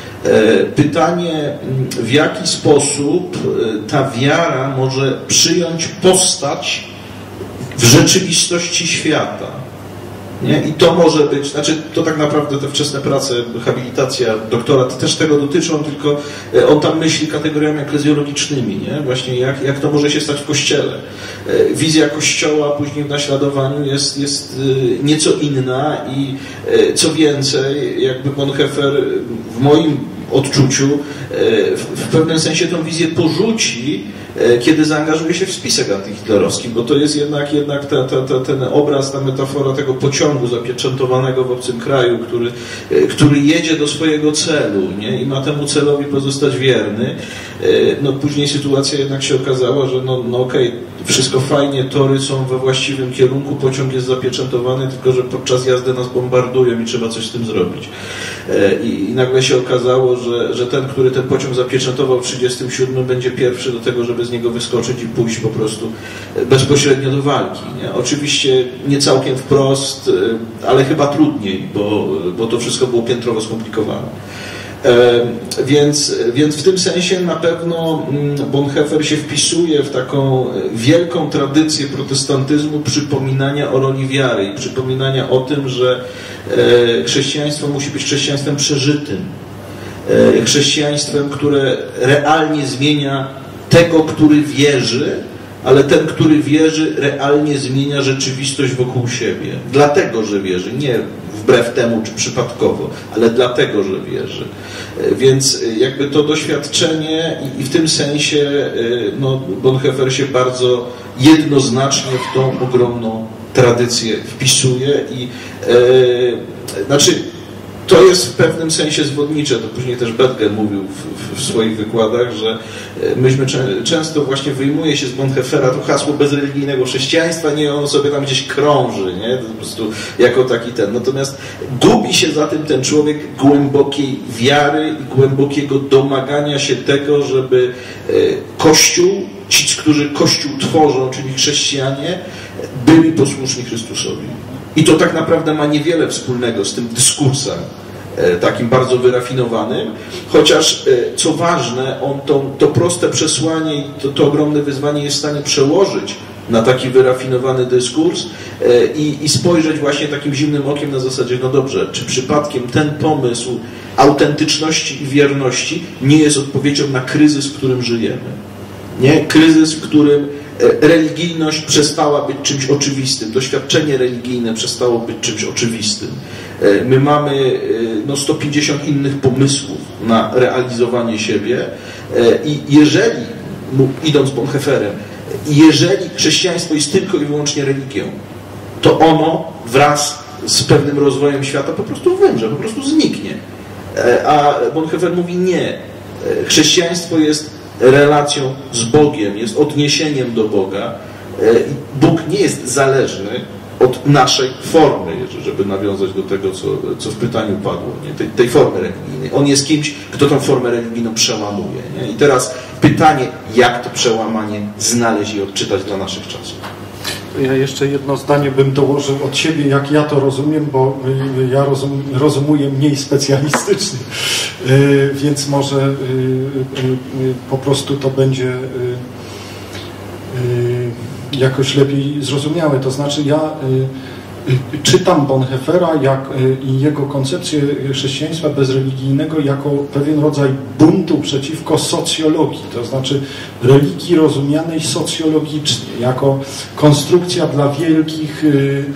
Pytanie, w jaki sposób ta wiara może przyjąć postać w rzeczywistości świata. Nie? I to może być, znaczy to tak naprawdę te wczesne prace, habilitacja, doktorat też tego dotyczą, tylko on tam myśli kategoriami eklezjologicznymi, nie? Właśnie jak, jak to może się stać w Kościele. Wizja Kościoła później w naśladowaniu jest, jest nieco inna i co więcej, jakby Bonhoeffer w moim odczuciu w pewnym sensie tą wizję porzuci, kiedy zaangażuje się w spisek antyhitlerowski, bo to jest jednak, jednak ta, ta, ta, ten obraz, ta metafora tego pociągu zapieczętowanego w obcym kraju, który, który jedzie do swojego celu, nie? I ma temu celowi pozostać wierny. No później sytuacja jednak się okazała, że no, no okej, okay, wszystko fajnie, tory są we właściwym kierunku, pociąg jest zapieczętowany, tylko że podczas jazdy nas bombardują i trzeba coś z tym zrobić. I, i nagle się okazało, że, że ten, który ten pociąg zapieczętował w trzydziestym siódmym, będzie pierwszy do tego, żeby z niego wyskoczyć i pójść po prostu bezpośrednio do walki. Nie? Oczywiście nie całkiem wprost, ale chyba trudniej, bo, bo to wszystko było piętrowo skomplikowane. Więc, więc w tym sensie na pewno Bonhoeffer się wpisuje w taką wielką tradycję protestantyzmu przypominania o roli wiary i przypominania o tym, że chrześcijaństwo musi być chrześcijaństwem przeżytym, chrześcijaństwem, które realnie zmienia tego, który wierzy, ale ten, który wierzy, realnie zmienia rzeczywistość wokół siebie. Dlatego, że wierzy, nie wbrew temu czy przypadkowo, ale dlatego, że wierzy. Więc jakby to doświadczenie i w tym sensie no, Bonhoeffer się bardzo jednoznacznie w tą ogromną tradycję wpisuje i e, znaczy to jest w pewnym sensie zwodnicze, to później też Bethgen mówił w, w, w swoich wykładach, że myśmy często właśnie wyjmuje się z Bonhoeffera to hasło bezreligijnego chrześcijaństwa, nie, ono sobie tam gdzieś krąży, nie, to po prostu jako taki ten. Natomiast gubi się za tym ten człowiek głębokiej wiary i głębokiego domagania się tego, żeby Kościół, ci, którzy Kościół tworzą, czyli chrześcijanie, byli posłuszni Chrystusowi. I to tak naprawdę ma niewiele wspólnego z tym dyskursem takim bardzo wyrafinowanym, chociaż co ważne, on to, to proste przesłanie i to, to ogromne wyzwanie jest w stanie przełożyć na taki wyrafinowany dyskurs i, i spojrzeć właśnie takim zimnym okiem na zasadzie, no dobrze, czy przypadkiem ten pomysł autentyczności i wierności nie jest odpowiedzią na kryzys, w którym żyjemy. Nie? Kryzys, w którym religijność przestała być czymś oczywistym, doświadczenie religijne przestało być czymś oczywistym. My mamy no, sto pięćdziesiąt innych pomysłów na realizowanie siebie i jeżeli, idąc Bonhoefferem, jeżeli chrześcijaństwo jest tylko i wyłącznie religią, to ono wraz z pewnym rozwojem świata po prostu wymrze, po prostu zniknie. A Bonhoeffer mówi nie. Chrześcijaństwo jest relacją z Bogiem, jest odniesieniem do Boga. Bóg nie jest zależny od naszej formy, żeby nawiązać do tego, co, co w pytaniu padło, nie? Tej, tej formy religijnej. On jest kimś, kto tą formę religijną przełamuje. Nie? I teraz pytanie, jak to przełamanie znaleźć i odczytać dla naszych czasów. Ja jeszcze jedno zdanie bym dołożył od siebie, jak ja to rozumiem, bo ja rozum, rozumuję mniej specjalistycznie, więc może po prostu to będzie jakoś lepiej zrozumiałe. To znaczy ja czytam Bonhoeffera jak, i jego koncepcję chrześcijaństwa bezreligijnego jako pewien rodzaj buntu przeciwko socjologii, to znaczy religii rozumianej socjologicznie, jako konstrukcja dla wielkich,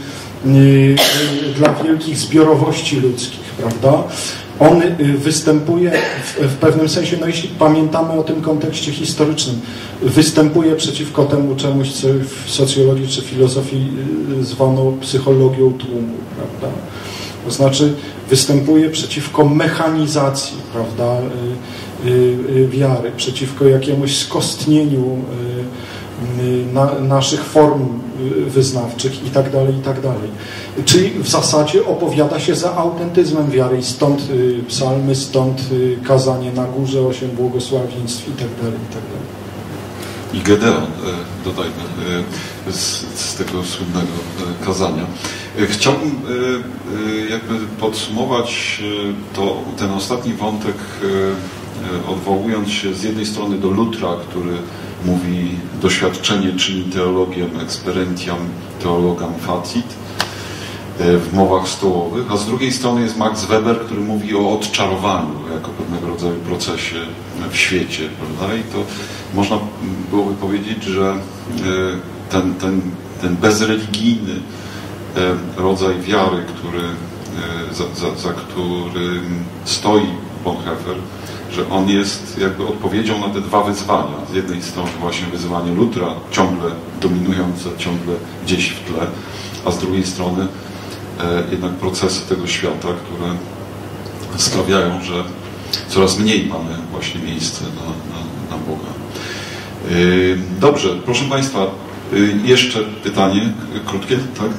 dla wielkich zbiorowości ludzkich, prawda? On występuje w, w pewnym sensie, no jeśli pamiętamy o tym kontekście historycznym, występuje przeciwko temu czemuś, co w socjologii czy filozofii zwano psychologią tłumu, prawda? To znaczy występuje przeciwko mechanizacji, prawda, wiary, przeciwko jakiemuś skostnieniu na, naszych form wyznawczych i tak dalej, i tak dalej. Czyli w zasadzie opowiada się za autentyzmem wiary i stąd psalmy, stąd kazanie na górze, osiem błogosławieństw i tak dalej, i tak dalej. I Gedeon, dodajmy, z, z tego słynnego kazania. Chciałbym jakby podsumować to, ten ostatni wątek, odwołując się z jednej strony do Lutra, który mówi, doświadczenie czyni teologiem, experentiam teologam facit w mowach stołowych, a z drugiej strony jest Max Weber, który mówi o odczarowaniu jako pewnego rodzaju procesie w świecie, prawda? I to można byłoby powiedzieć, że ten, ten, ten bezreligijny rodzaj wiary, który, za, za, za którym stoi Bonhoeffer, że on jest jakby odpowiedzią na te dwa wyzwania. Z jednej strony właśnie wyzwanie Lutra, ciągle dominujące, ciągle gdzieś w tle, a z drugiej strony e, jednak procesy tego świata, które sprawiają, że coraz mniej mamy właśnie miejsce na, na, na Boga. E, dobrze, proszę Państwa, e, jeszcze pytanie krótkie, tak?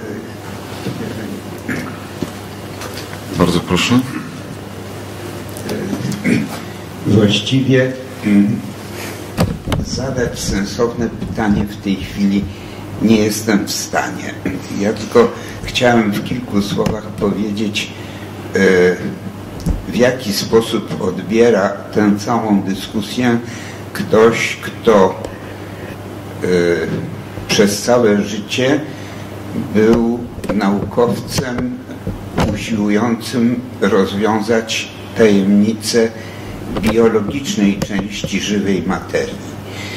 Bardzo proszę. Właściwie zadać sensowne pytanie w tej chwili nie jestem w stanie. Ja tylko chciałem w kilku słowach powiedzieć, w jaki sposób odbiera tę całą dyskusję ktoś, kto przez całe życie był naukowcem usiłującym rozwiązać tajemnicę biologicznej części żywej materii.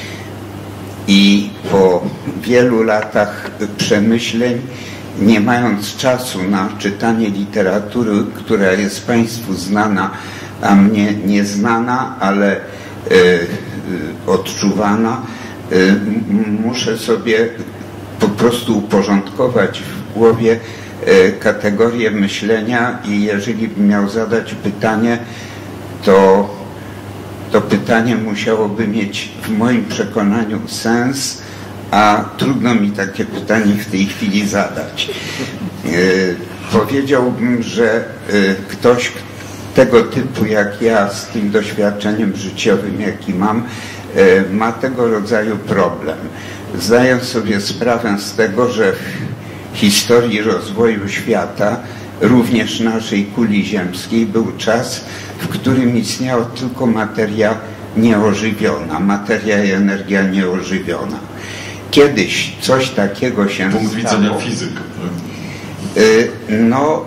I po wielu latach przemyśleń, nie mając czasu na czytanie literatury, która jest Państwu znana, a mnie nieznana, ale y, y, odczuwana, y, muszę sobie po prostu uporządkować w głowie y, kategorię myślenia i jeżeli bym miał zadać pytanie, to to pytanie musiałoby mieć w moim przekonaniu sens, a trudno mi takie pytanie w tej chwili zadać. Yy, powiedziałbym, że yy, ktoś tego typu jak ja, z tym doświadczeniem życiowym, jaki mam, yy, ma tego rodzaju problem. Zdaję sobie sprawę z tego, że w historii rozwoju świata, również naszej kuli ziemskiej, był czas, w którym istniała tylko materia nieożywiona, materia i energia nieożywiona. Kiedyś coś takiego się stało. Punkt widzenia fizyka. Tak? Y, no...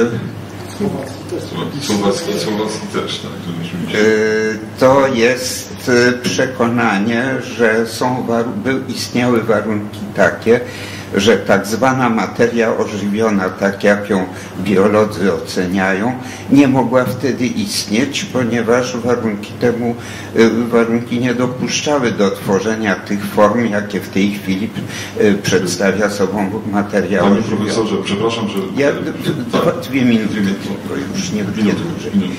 Y, Słowacki, Słowacki też, tak? Y, to jest przekonanie, że są był, istniały warunki takie, że tak zwana materia ożywiona, tak jak ją biolodzy oceniają, nie mogła wtedy istnieć, ponieważ warunki temu, warunki nie dopuszczały do tworzenia tych form, jakie w tej chwili przedstawia sobą materia Panie ożywiona. profesorze, przepraszam, że... Ja, dwa, dwie minuty, tylko już nie, nie dłużej.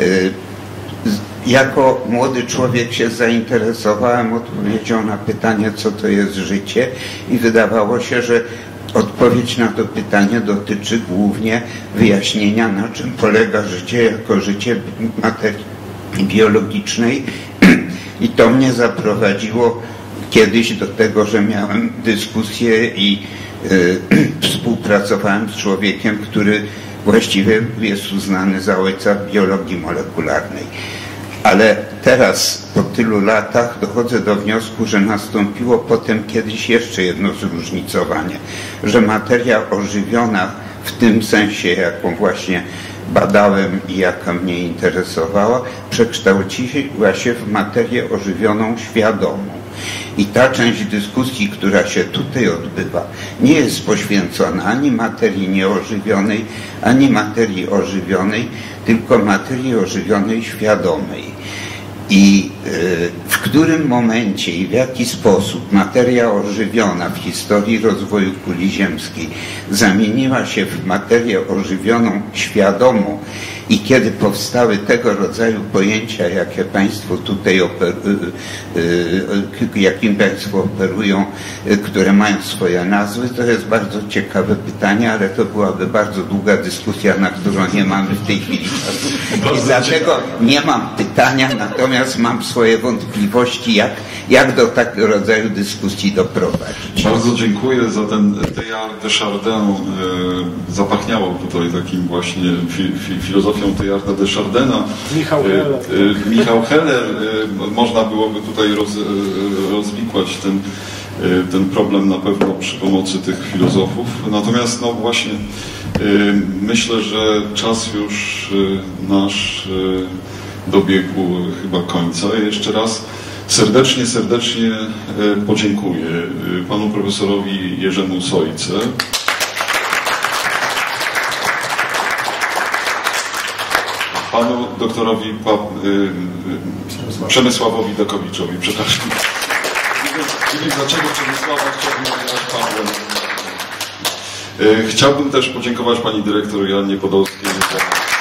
Jako młody człowiek się zainteresowałem odpowiedzią na pytanie, co to jest życie, i wydawało się, że odpowiedź na to pytanie dotyczy głównie wyjaśnienia, na czym polega życie jako życie materii biologicznej, i to mnie zaprowadziło kiedyś do tego, że miałem dyskusję i y, współpracowałem z człowiekiem, który właściwie jest uznany za ojca biologii molekularnej. Ale teraz, po tylu latach, dochodzę do wniosku, że nastąpiło potem kiedyś jeszcze jedno zróżnicowanie, że materia ożywiona w tym sensie, jaką właśnie badałem i jaka mnie interesowała, przekształciła się w materię ożywioną świadomą. I ta część dyskusji, która się tutaj odbywa, nie jest poświęcona ani materii nieożywionej, ani materii ożywionej, tylko materii ożywionej świadomej. I w którym momencie i w jaki sposób materia ożywiona w historii rozwoju kuli ziemskiej zamieniła się w materię ożywioną świadomą i kiedy powstały tego rodzaju pojęcia, jakie Państwo tutaj operu, jakim Państwo operują, które mają swoje nazwy, to jest bardzo ciekawe pytanie, ale to byłaby bardzo długa dyskusja, na którą nie mamy w tej chwili czasu. I dlatego nie mam pytania, natomiast mam swoje wątpliwości, jak, jak do takiego rodzaju dyskusji doprowadzić. Bardzo dziękuję za ten Teilhard de Chardin. Zapachniało tutaj takim właśnie fi, fi, filozofią Teilharda de Chardina. Michał Heller. Michał Heller. Można byłoby tutaj roz, rozwikłać ten, ten problem na pewno przy pomocy tych filozofów. Natomiast no właśnie myślę, że czas już nasz dobiegł chyba końca. Jeszcze raz serdecznie, serdecznie podziękuję panu profesorowi Jerzemu Sojce. panu doktorowi pa, y, Przemysławowi Dokowiczowi, przepraszam. Nie wiem dlaczego Przemysława chciałbym nazywać Pawłem. Y, chciałbym też podziękować pani dyrektor Joannie Podolskiej za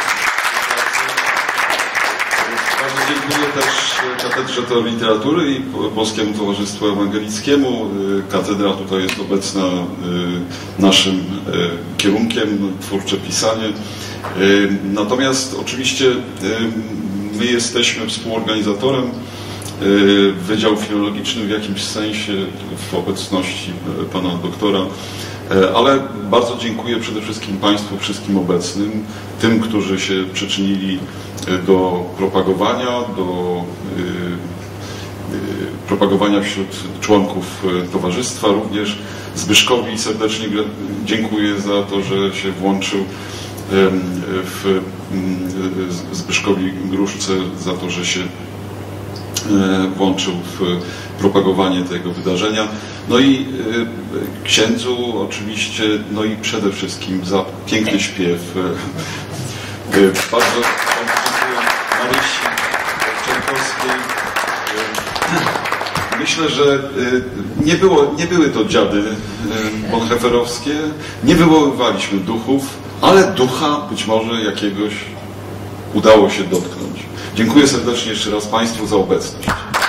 bardzo dziękuję też Katedrze Teorii Literatury i Polskiemu Towarzystwu Ewangelickiemu. Katedra tutaj jest obecna naszym kierunkiem, twórcze pisanie. Natomiast oczywiście my jesteśmy współorganizatorem. Wydział Filologiczny w jakimś sensie w obecności pana doktora, ale bardzo dziękuję przede wszystkim Państwu wszystkim obecnym, tym, którzy się przyczynili do propagowania, do y, y, propagowania wśród członków towarzystwa, również Zbyszkowi serdecznie dziękuję za to, że się włączył, w Zbyszkowi Gruszce za to, że się włączył w propagowanie tego wydarzenia. No i księdzu oczywiście, no i przede wszystkim za piękny śpiew. Bardzo dziękuję Marysi Czerkowskiej. Myślę, że nie, było, nie były to dziady bonhoefferowskie, nie wywoływaliśmy duchów, ale ducha być może jakiegoś udało się dotknąć. Dziękuję serdecznie jeszcze raz Państwu za obecność.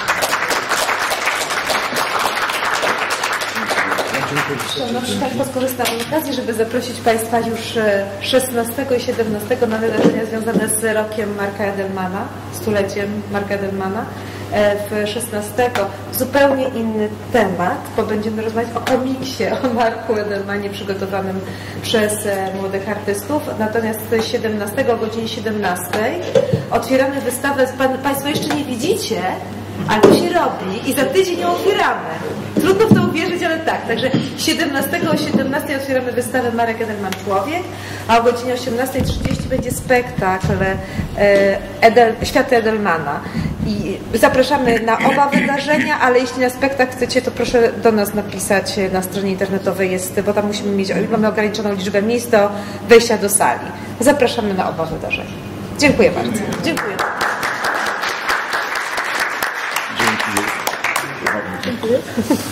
No, proszę Państwa, skorzystam z okazji, żeby zaprosić Państwa już szesnastego i siedemnastego na wydarzenia związane z rokiem Marka Edelmana, stuleciem Marka Edelmana. W szesnastego zupełnie inny temat, bo będziemy rozmawiać o komiksie, o Marku Edelmanie przygotowanym przez młodych artystów. Natomiast siedemnastego o godzinie siedemnastej otwieramy wystawę, Pan, Państwo jeszcze nie widzicie, ale to się robi i za tydzień ją otwieramy. Trudno w to uwierzyć, ale tak. Także siedemnastego o siedemnastej otwieramy wystawę Marek Edelman Człowiek, a o godzinie osiemnastej trzydzieści będzie spektakl Edel, Światy Edelmana. I zapraszamy na oba wydarzenia, ale jeśli na spektakl chcecie, to proszę do nas napisać na stronie internetowej, jest, bo tam musimy mieć, mamy ograniczoną liczbę miejsc do wejścia do sali. Zapraszamy na oba wydarzenia. Dziękuję bardzo. Dziękuję. Dziękuję. Dziękuję.